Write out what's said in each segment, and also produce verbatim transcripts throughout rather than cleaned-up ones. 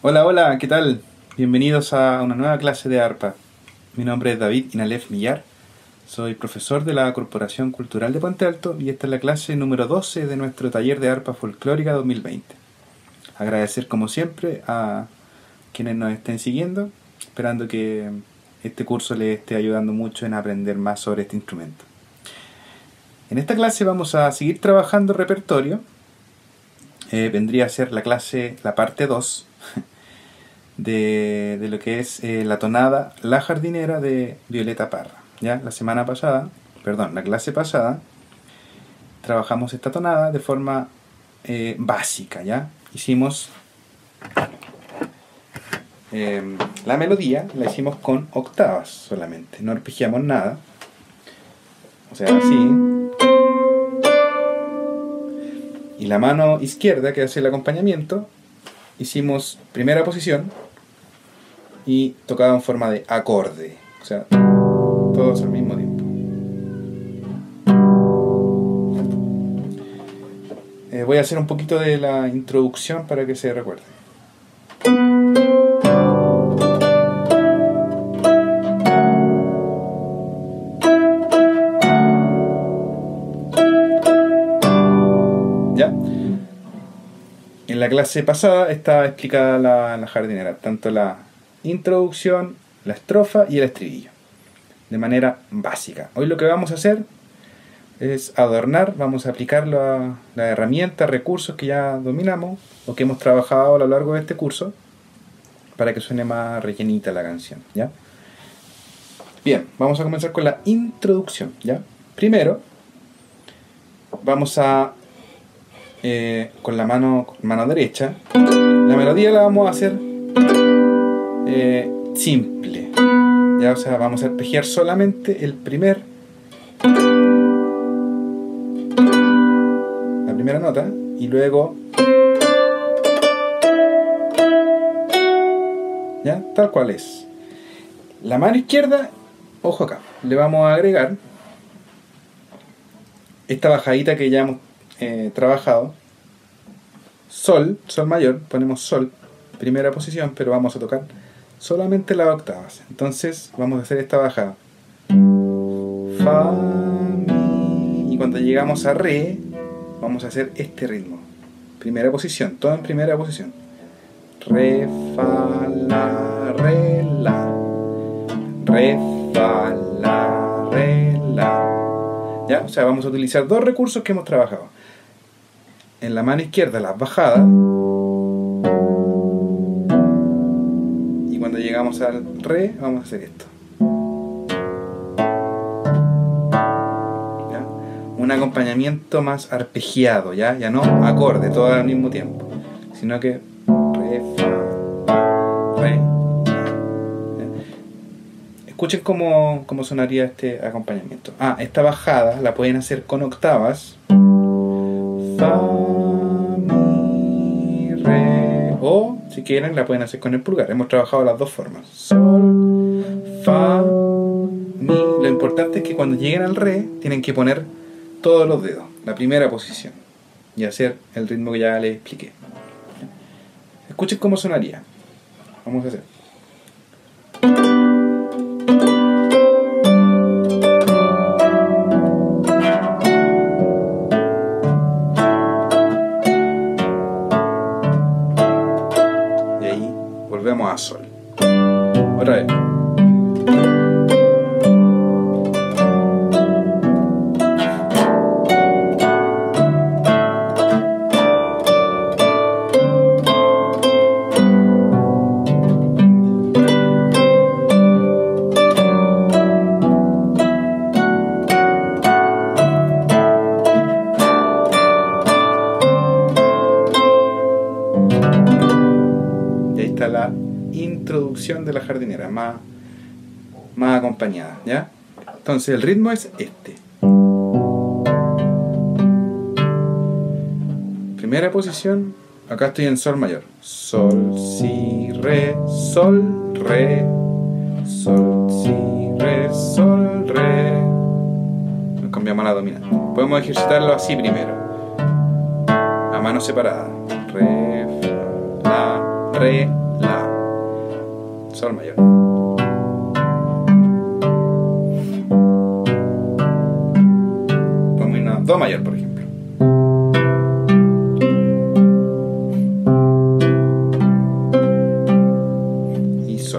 Hola, hola, ¿qué tal? Bienvenidos a una nueva clase de arpa. Mi nombre es David Inalef Millar, soy profesor de la Corporación Cultural de Puente Alto y esta es la clase número doce de nuestro taller de arpa folclórica dos mil veinte. Agradecer como siempre a quienes nos estén siguiendo, esperando que este curso les esté ayudando mucho en aprender más sobre este instrumento. En esta clase vamos a seguir trabajando repertorio. Eh, vendría a ser la clase, la parte dos de, de lo que es eh, la tonada La Jardinera de Violeta Parra. ¿Ya? La semana pasada, perdón, la clase pasada, trabajamos esta tonada de forma eh, básica, ¿ya? Hicimos eh, la melodía, la hicimos con octavas solamente, no arpegiamos nada. O sea, así. Y la mano izquierda, que hace el acompañamiento, hicimos primera posición y tocaba en forma de acorde. O sea, todos al mismo tiempo. Eh, voy a hacer un poquito de la introducción para que se recuerde. ¿Ya? En la clase pasada estaba explicada la, la jardinera, tanto la introducción, la estrofa y el estribillo, de manera básica. Hoy lo que vamos a hacer es adornar, vamos a aplicar la, la herramienta, recursos que ya dominamos o que hemos trabajado a lo largo de este curso para que suene más rellenita la canción, ¿ya? Bien, vamos a comenzar con la introducción, ¿ya? Primero vamos a Eh, con la mano, mano derecha, la melodía la vamos a hacer eh, simple, ya, o sea, vamos a arpegiar solamente el primer la primera nota y luego, ya, tal cual es. La mano izquierda, ojo acá, le vamos a agregar esta bajadita que ya hemos Eh, trabajado, sol, sol mayor, ponemos sol, primera posición, pero vamos a tocar solamente las octavas. Entonces vamos a hacer esta bajada, fa, mi, y cuando llegamos a re vamos a hacer este ritmo, primera posición, todo en primera posición, re, fa, la, re, la, re, fa, la, re, la. ¿Ya? O sea, vamos a utilizar dos recursos que hemos trabajado. En la mano izquierda las bajadas y cuando llegamos al re vamos a hacer esto, ¿ya? Un acompañamiento más arpegiado, ¿ya? Ya no acorde todo al mismo tiempo, sino que re, fa, re, ¿ya? Escuchen cómo, cómo sonaría este acompañamiento. Ah, esta bajada la pueden hacer con octavas, fa, mi, re, o si quieren la pueden hacer con el pulgar. Hemos trabajado las dos formas, sol, fa, mi. Lo importante es que cuando lleguen al re tienen que poner todos los dedos, la primera posición, y hacer el ritmo que ya les expliqué. Escuchen cómo sonaría. Vamos a hacer. Volvemos a sol. Otra vez. Y ahí está la introducción de la jardinera, más, más acompañada, ¿ya? Entonces el ritmo es este. Primera posición, acá estoy en sol mayor. Sol, si, re, sol, re. Sol, si, re, sol, re. Nos cambiamos a la dominante. Podemos ejercitarlo así primero, a mano separada. Re, fa, la, re, sol mayor. Podemos irnos a do mayor, por ejemplo. Y sol.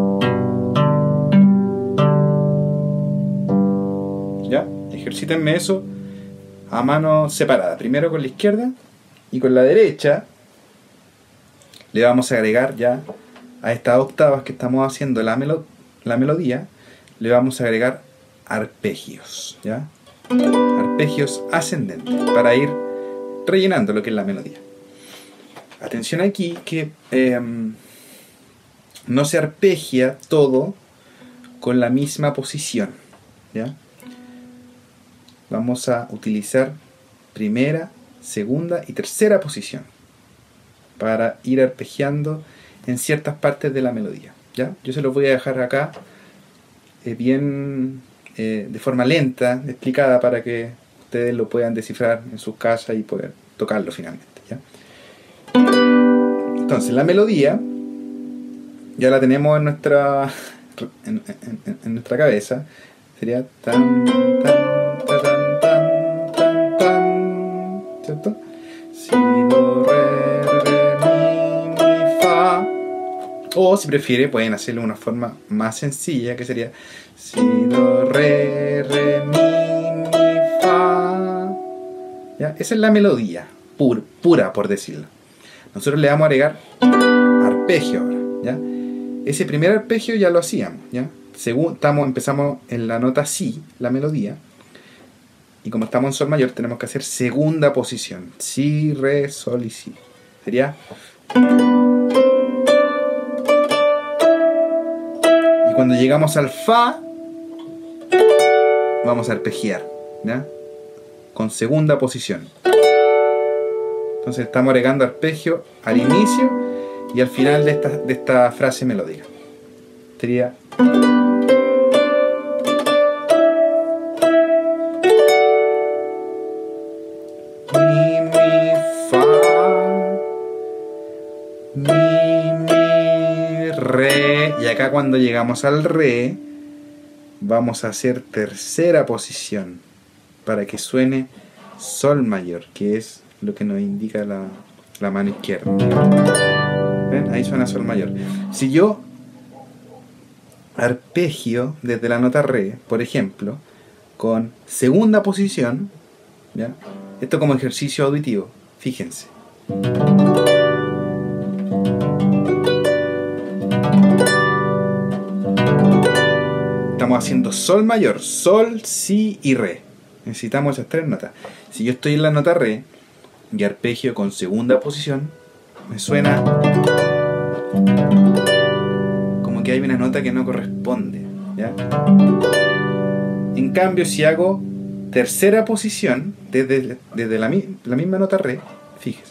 ¿Ya? Ejercítenme eso a mano separada. Primero con la izquierda y con la derecha le vamos a agregar ya a estas octavas que estamos haciendo la, melo la melodía, le vamos a agregar arpegios, ¿ya? Arpegios ascendentes para ir rellenando lo que es la melodía. Atención aquí que eh, no se arpegia todo con la misma posición, ¿ya? Vamos a utilizar primera, segunda y tercera posición para ir arpegiando en ciertas partes de la melodía, ¿ya? Yo se los voy a dejar acá eh, bien eh, de forma lenta, explicada, para que ustedes lo puedan descifrar en sus casas y poder tocarlo finalmente, ¿ya? Entonces la melodía ya la tenemos en nuestra en, en, en nuestra cabeza. Sería tan tan tan tan tan tan, tan, ¿cierto? Si, do, re, re, mi, mi, fa. O si prefiere pueden hacerlo de una forma más sencilla, que sería si, do, re, re, mi, mi, fa. ¿Ya? Esa es la melodía pur, pura, por decirlo. Nosotros le vamos a agregar arpegio ahora, ¿ya? Ese primer arpegio ya lo hacíamos, ¿ya? Según estamos, empezamos en la nota si, la melodía, y como estamos en sol mayor tenemos que hacer segunda posición, si, re, sol y si. Sería, y cuando llegamos al fa vamos a arpegiar, ¿ya? Con segunda posición. Entonces estamos agregando arpegio al inicio y al final de esta, de esta frase melódica. Sería mi, mi, fa, mi, mi, re. Y acá cuando llegamos al re vamos a hacer tercera posición para que suene sol mayor, que es lo que nos indica la, la mano izquierda. ¿Ven? Ahí suena sol mayor. Si yo arpegio desde la nota re, por ejemplo, con segunda posición, ¿ya? Esto como ejercicio auditivo, fíjense. Estamos haciendo sol mayor, sol, si y re. Necesitamos esas tres notas. Si yo estoy en la nota re y arpegio con segunda posición, me suena como que hay una nota que no corresponde, ¿ya? En cambio, si hago tercera posición desde, desde la, la misma nota re, fíjese.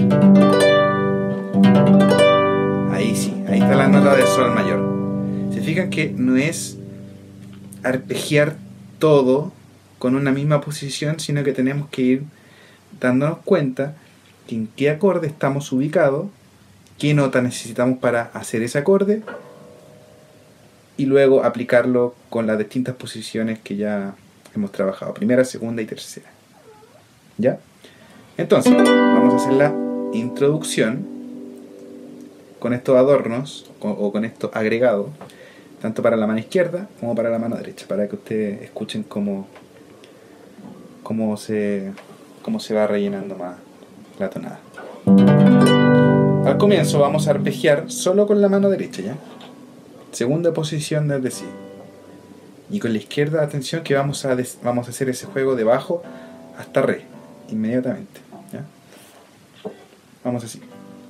Ahí sí, ahí está la nota de sol mayor. Se fijan que no es arpegiar todo con una misma posición, sino que tenemos que ir dándonos cuenta que en qué acorde estamos ubicados, qué nota necesitamos para hacer ese acorde, y luego aplicarlo con las distintas posiciones que ya hemos trabajado, primera, segunda y tercera. ¿Ya? Entonces, vamos a hacer la introducción con estos adornos o, o con estos agregados, tanto para la mano izquierda como para la mano derecha, para que ustedes escuchen cómo, cómo, se, cómo se va rellenando más la tonada. Al comienzo vamos a arpegiar solo con la mano derecha, ¿ya? Segunda posición desde si. Y con la izquierda, atención, que vamos a, des, vamos a hacer ese juego de bajo hasta re, inmediatamente, ¿ya? Vamos así.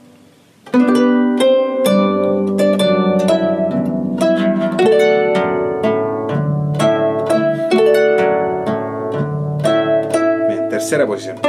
Bien, tercera posición.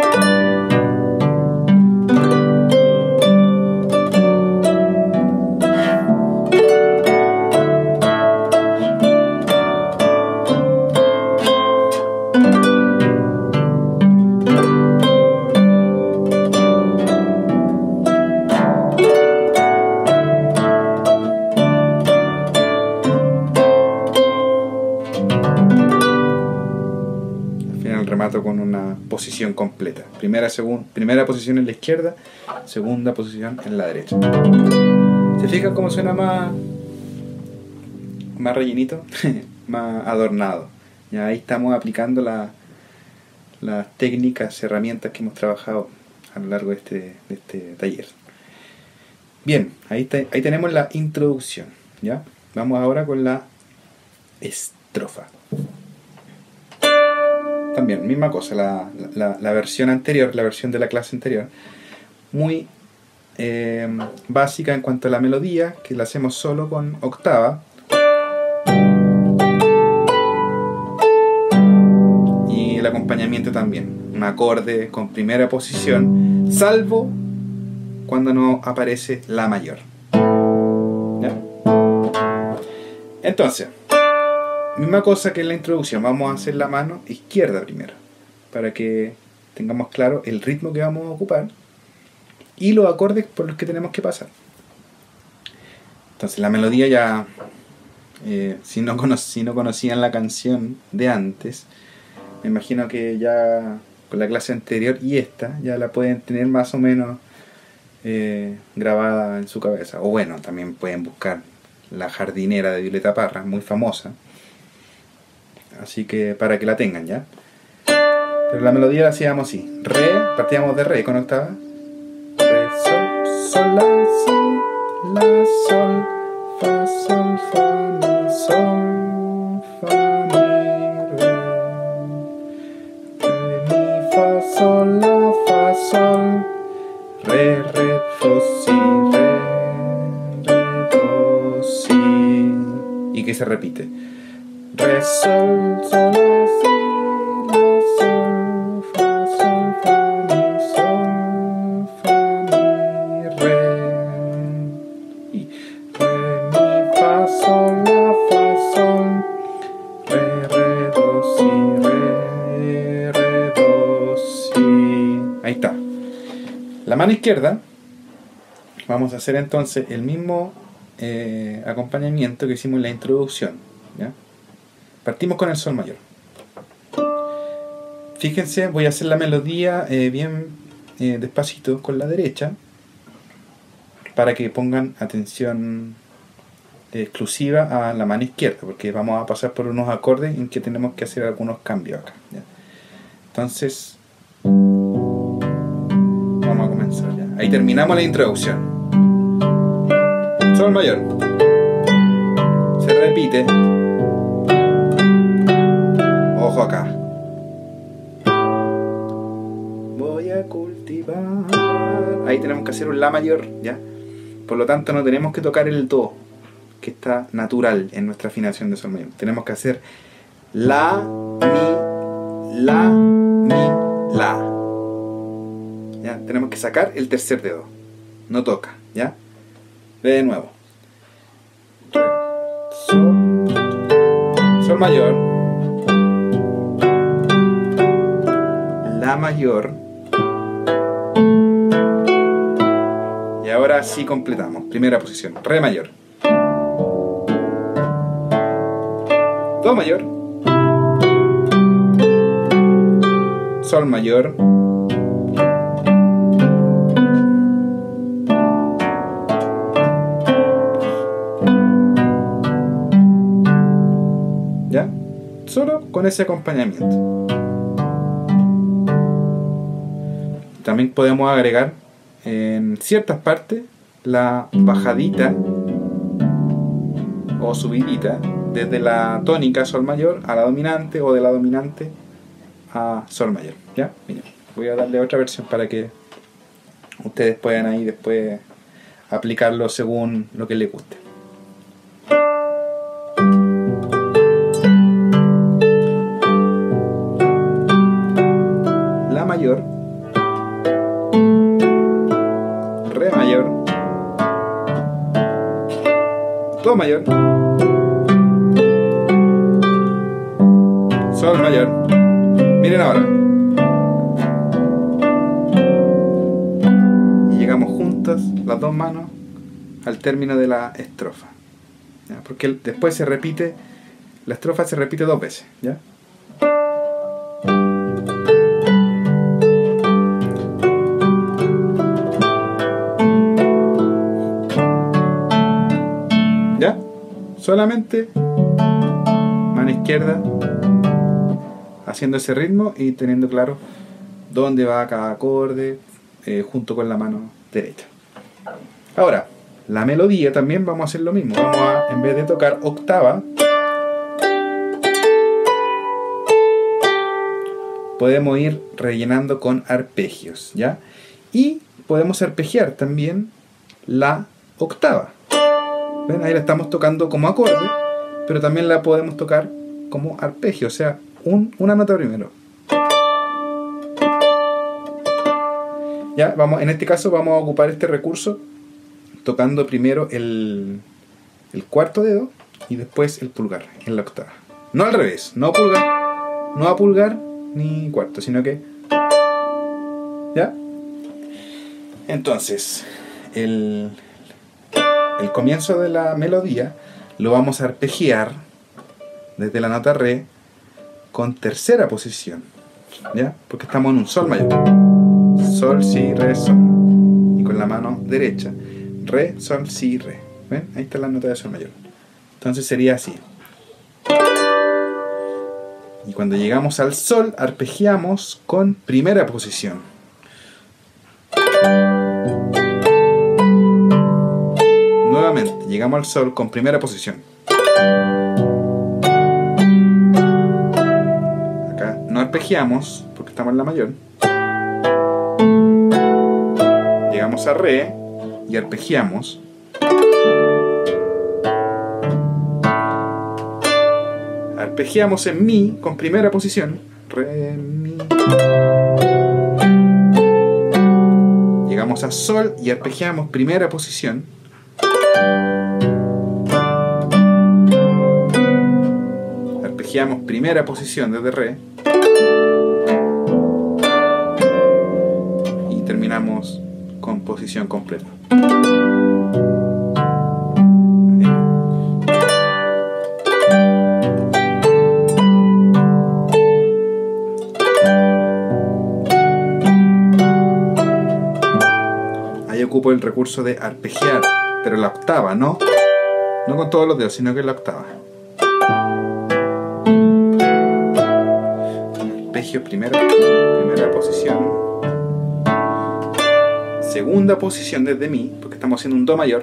posición completa. Primera, segun, primera posición en la izquierda, segunda posición en la derecha. ¿Se fijan cómo suena más, más rellenito? Más adornado. Ya ahí estamos aplicando la, las técnicas, herramientas que hemos trabajado a lo largo de este, de este taller. Bien, ahí, está, ahí tenemos la introducción. ¿Ya? Vamos ahora con la estrofa. También, misma cosa, la, la, la versión anterior, la versión de la clase anterior, muy eh, básica en cuanto a la melodía, que la hacemos solo con octava. Y el acompañamiento también, un acorde con primera posición, salvo cuando no aparece la mayor. ¿Ya? Entonces, misma cosa que en la introducción, vamos a hacer la mano izquierda primero, para que tengamos claro el ritmo que vamos a ocupar y los acordes por los que tenemos que pasar. Entonces la melodía ya, eh, si, no cono si no conocían la canción de antes, me imagino que ya con la clase anterior y esta ya la pueden tener más o menos eh, grabada en su cabeza. O bueno, también pueden buscar La jardinera de Violeta Parra, muy famosa. Así que para que la tengan, ¿ya? Pero la melodía la hacíamos así. Re, partíamos de re con octava. Re, sol, sol, la, si, la, sol, fa, sol, fa, mi, sol, fa, mi, re. Re, mi, fa, sol, la, fa, sol. Re, re, do, si, re, re, do, si. Y que se repite. Re, sol, sol, la, si, la, sol, fa, sol, fa, mi, sol, fa, mi, re. Y re, mi, fa, sol, la, fa, sol, re, re, do, si, re, re, do, si. Ahí está. La mano izquierda, vamos a hacer entonces el mismo eh, acompañamiento que hicimos en la introducción, ¿ya? Partimos con el sol mayor. Fíjense, voy a hacer la melodía eh, bien eh, despacito con la derecha para que pongan atención eh, exclusiva a la mano izquierda, porque vamos a pasar por unos acordes en que tenemos que hacer algunos cambios acá, ¿ya? Entonces, vamos a comenzar ya. Ahí terminamos la introducción. Sol mayor. Se repite. Ojo acá. Voy a cultivar. Ahí tenemos que hacer un la mayor, ¿ya? Por lo tanto no tenemos que tocar el do, que está natural en nuestra afinación de sol mayor. Tenemos que hacer la, mi, la, mi, la. ¿Ya? Tenemos que sacar el tercer dedo. No toca, ¿ya? Ve de nuevo. Sol, sol mayor. La mayor. Y ahora sí completamos. Primera posición. Re mayor. Do mayor. Sol mayor. ¿Ya? Solo con ese acompañamiento. También podemos agregar en ciertas partes la bajadita o subidita desde la tónica sol mayor a la dominante o de la dominante a sol mayor. ¿Ya? Miren, voy a darle otra versión para que ustedes puedan ahí después aplicarlo según lo que les guste. La mayor, re mayor, do mayor, sol mayor. Miren ahora. Y llegamos juntas las dos manos al término de la estrofa, ¿ya? Porque después se repite, la estrofa se repite dos veces, ¿ya? Solamente mano izquierda haciendo ese ritmo y teniendo claro dónde va cada acorde eh, junto con la mano derecha. Ahora, la melodía también vamos a hacer lo mismo. Vamos a, en vez de tocar octava, podemos ir rellenando con arpegios, ¿ya? Y podemos arpegiar también la octava. ¿Ven? Ahí la estamos tocando como acorde, pero también la podemos tocar como arpegio, o sea, un, una nota primero. Ya, vamos, en este caso vamos a ocupar este recurso tocando primero el, el cuarto dedo y después el pulgar en la octava. No al revés, no pulgar, no a pulgar ni cuarto, sino que... ¿Ya? Entonces, el, el comienzo de la melodía lo vamos a arpegiar desde la nota re con tercera posición, ¿ya? Porque estamos en un sol mayor. Sol, si, re, sol. Y con la mano derecha, re, sol, si, re. ¿Ven? Ahí está la nota de sol mayor. Entonces sería así. Y cuando llegamos al sol, arpegiamos con primera posición. Nuevamente, llegamos al sol con primera posición. Acá no arpegiamos porque estamos en la mayor. Llegamos a re y arpegiamos. Arpegiamos en mi con primera posición. Re, mi. Llegamos a sol y arpegiamos primera posición. Arpegiamos primera posición desde re. Y terminamos con posición completa. Ahí ocupo el recurso de arpegiar, pero la octava, ¿no? No con todos los dedos, sino que la octava. Arpegio, primera, primera posición. Segunda posición desde mi, porque estamos haciendo un do mayor.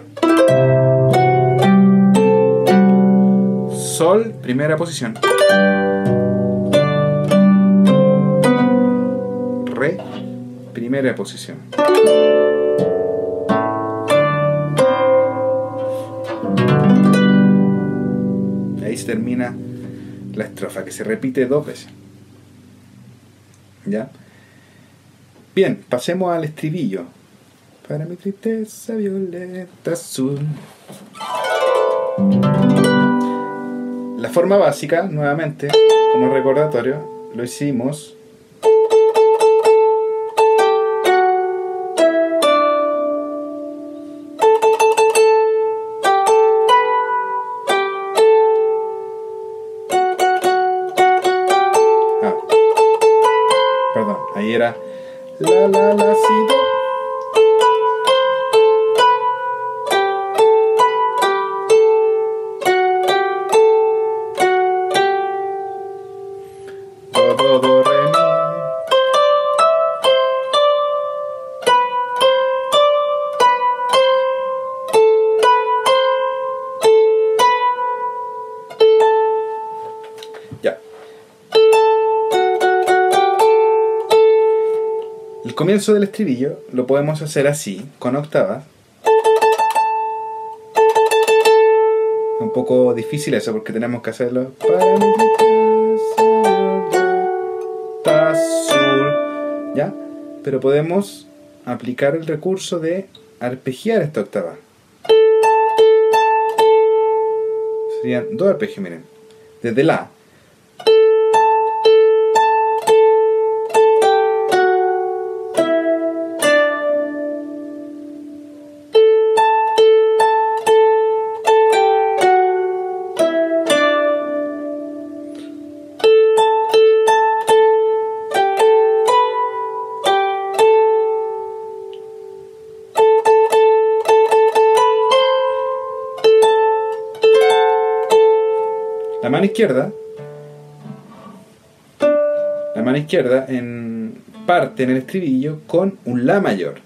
Sol, primera posición. Re, primera posición. Ahí se termina la estrofa, que se repite dos veces. ¿Ya? Bien, pasemos al estribillo. Para mi tristeza violeta azul. La forma básica, nuevamente, como recordatorio, lo hicimos ah, perdón, ahí era la la la si do. Do, do, re, mi. Ya. El comienzo del estribillo lo podemos hacer así, con octavas. Es un poco difícil eso porque tenemos que hacerlo para mi tristeza azul, ¿ya? Pero podemos aplicar el recurso de arpegiar esta octava. Serían dos arpegios, miren. Desde la La mano izquierda, la mano izquierda en parte en el estribillo con un La mayor.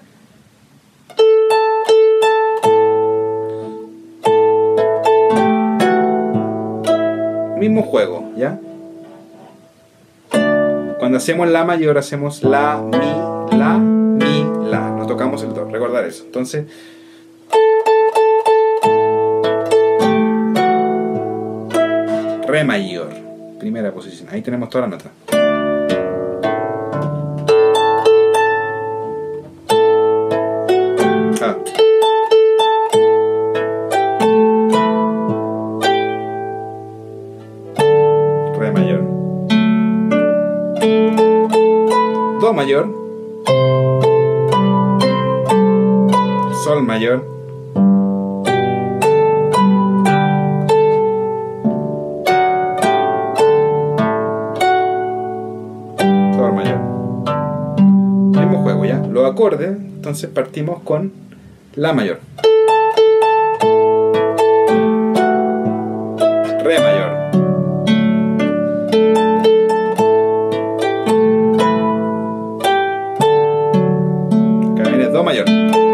Mismo juego, ¿ya? Cuando hacemos La mayor hacemos La, Mi, La, Mi, La. No tocamos el Do, recordar eso. Entonces, Re mayor, primera posición. Ahí tenemos toda la nota. Ah. Re mayor. Do mayor. Sol mayor. Sol mayor. Mismo juego, ¿ya? Los acordes, entonces partimos con La mayor. Re mayor. Acá viene Do mayor.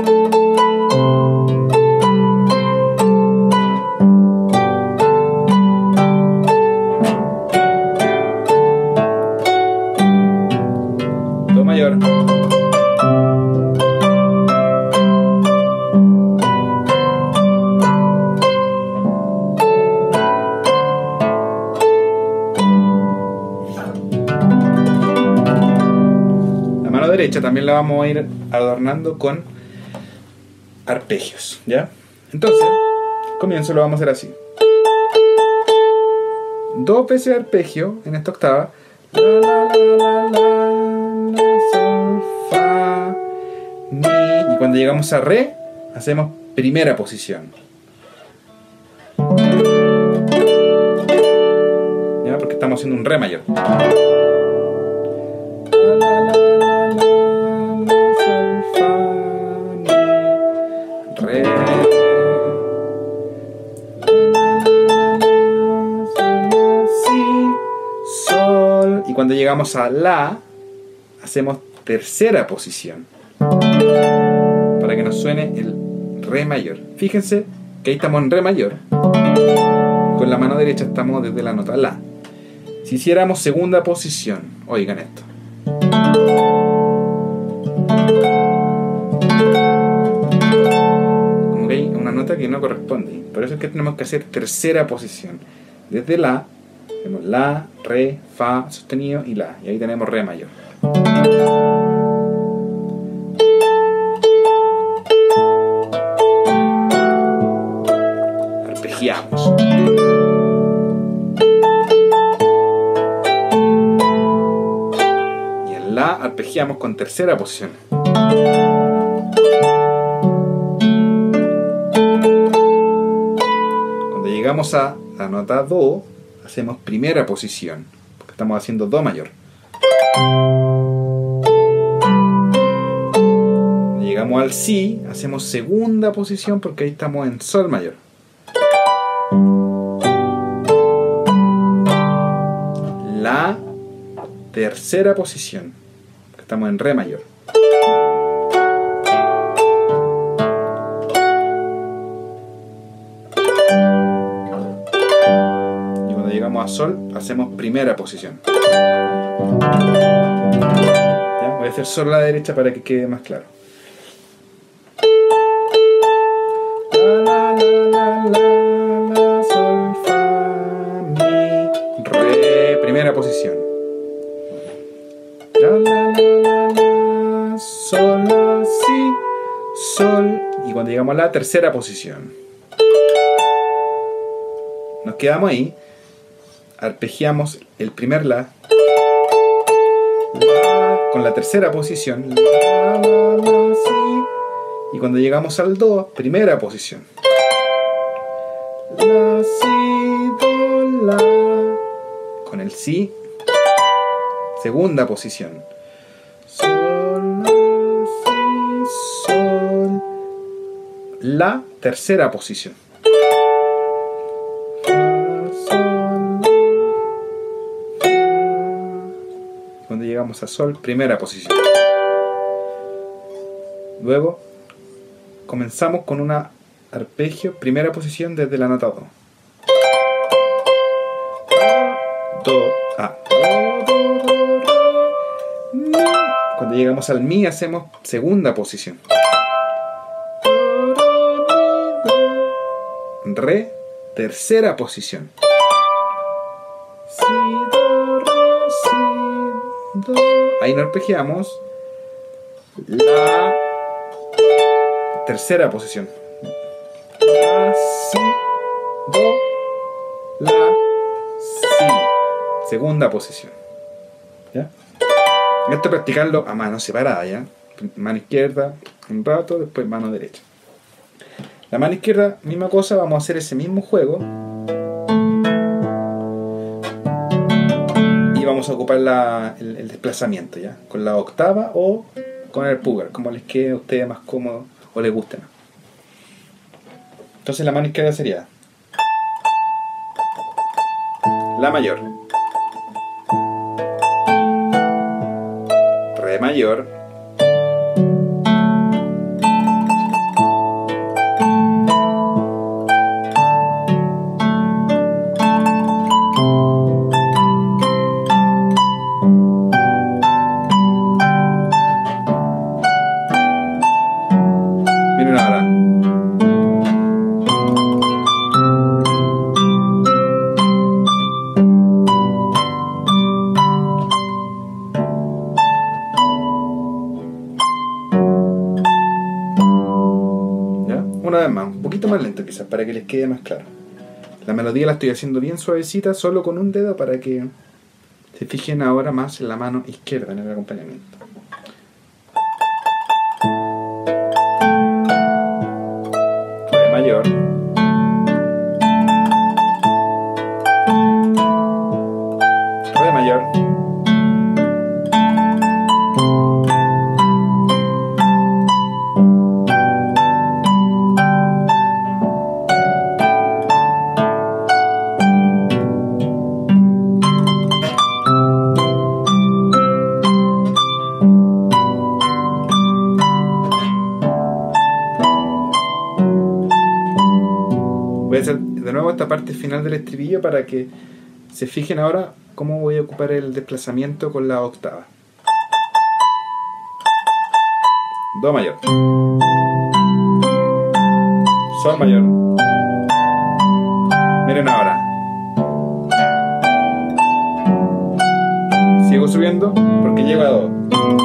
Do mayor. Derecha también la vamos a ir adornando con arpegios, ¿ya? Entonces, comienzo lo vamos a hacer así. Dos veces arpegio en esta octava. La, la, la, la, la, sol, fa, mi. Y cuando llegamos a Re, hacemos primera posición. ¿Ya? Porque estamos haciendo un Re mayor. Re, si, sol, y cuando llegamos a La hacemos tercera posición para que nos suene el Re mayor. Fíjense que ahí estamos en Re mayor, con la mano derecha estamos desde la nota La. Si hiciéramos segunda posición, oigan esto, nota que no corresponde, por eso es que tenemos que hacer tercera posición. Desde La tenemos La, Re, Fa sostenido y La, y ahí tenemos Re mayor. Arpegiamos. Y en La arpegiamos con tercera posición. Llegamos a la nota Do, hacemos primera posición, porque estamos haciendo Do mayor. Llegamos al Si, hacemos segunda posición, porque ahí estamos en Sol mayor. La tercera posición, porque estamos en Re mayor. A Sol hacemos primera posición. ¿Ya? Voy a hacer solo la derecha para que quede más claro. La, la, la, la, la, sol, fa, mi, re, primera posición. La, la, la, la, la, sol, la, si, sol, y cuando llegamos a la tercera posición, nos quedamos ahí. Arpegiamos el primer La, la con la tercera posición, la, la, la, si, y cuando llegamos al Do, primera posición, La, Si, Do, La, con el Si, segunda posición, Sol, La, Si, Sol, La, tercera posición, Fa, Sol, vamos a sol, primera posición. Luego comenzamos con un arpegio, primera posición desde la nota do. Do, a. Cuando llegamos al mi hacemos segunda posición. Re, tercera posición. Si, do, re, si, do. Ahí nos arpegiamos. La, tercera posición. La, si, do, la, si. Segunda posición. ¿Ya? Esto practicarlo a mano separada, ¿ya? Mano izquierda un rato, después mano derecha. La mano izquierda, misma cosa, vamos a hacer ese mismo juego. Y vamos a ocupar la, el, el desplazamiento, ¿ya? Con la octava o con el pulgar, como les quede a ustedes más cómodo o les guste más. Entonces la mano izquierda sería la mayor, re mayor, miren ahora, una vez más, un poquito más lento quizás para que les quede más claro. La melodía la estoy haciendo bien suavecita, solo con un dedo, para que se fijen ahora más en la mano izquierda en el acompañamiento. Re mayor, re mayor, voy a hacer de nuevo esta parte final del estribillo para que se fijen ahora cómo voy a ocupar el desplazamiento con la octava. Do mayor, sol mayor. Miren ahora, sigo subiendo porque llego a do.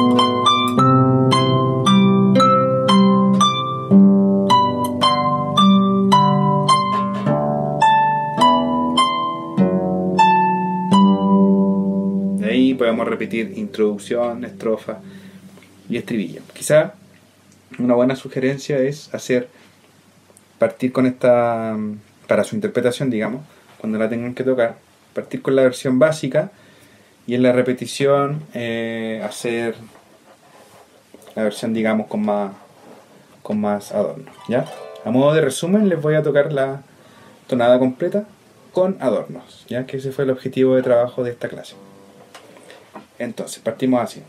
Ahí podemos repetir introducción, estrofa y estribillo. Quizá una buena sugerencia es hacer partir con esta, para su interpretación, digamos, cuando la tengan que tocar, partir con la versión básica y en la repetición eh, hacer la versión, digamos, con más, con más adornos, ¿ya? A modo de resumen les voy a tocar la tonada completa con adornos, ya que ese fue el objetivo de trabajo de esta clase. Entonces, partimos así.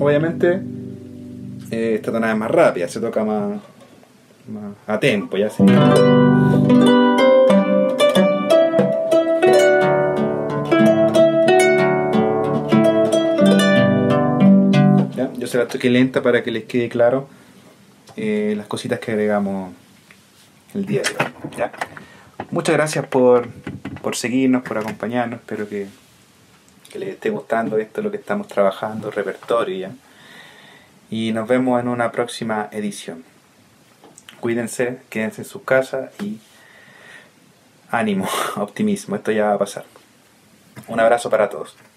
Obviamente eh, esta tonada es más rápida, se toca más, más a tempo, ya sería. ¿Ya? Yo se la toqué lenta para que les quede claro eh, las cositas que agregamos el día de hoy. ¿Ya? Muchas gracias por, por seguirnos, por acompañarnos. Espero que, que les esté gustando esto, lo que estamos trabajando, repertorio ya. Y nos vemos en una próxima edición. Cuídense, quédense en sus casas y ánimo, optimismo, esto ya va a pasar. Un abrazo para todos.